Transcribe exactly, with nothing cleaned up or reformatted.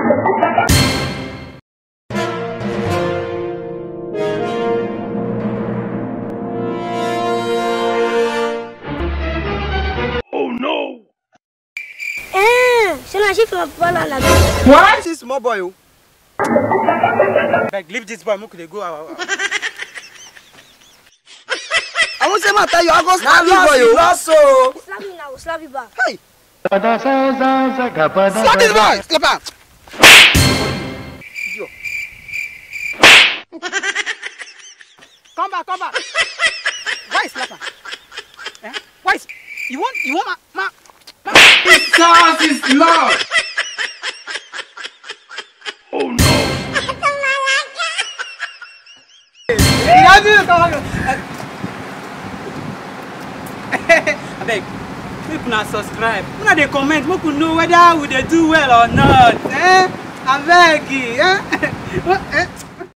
What? This is small boy. Beg, leave this boy. Mo could go. I won't say matter. You are going to slap you, boy. Lost so. Slap me now. Slap you back. Hey. Slap this boy. Slap him. Come back. Come back. Why slap him? Eh? Why? You want? You want my? my Jesus is Lord. Oh no. I beg, people not subscribe. When they comment, we could know whether we they do well or not. Eh? I beg you. Eh?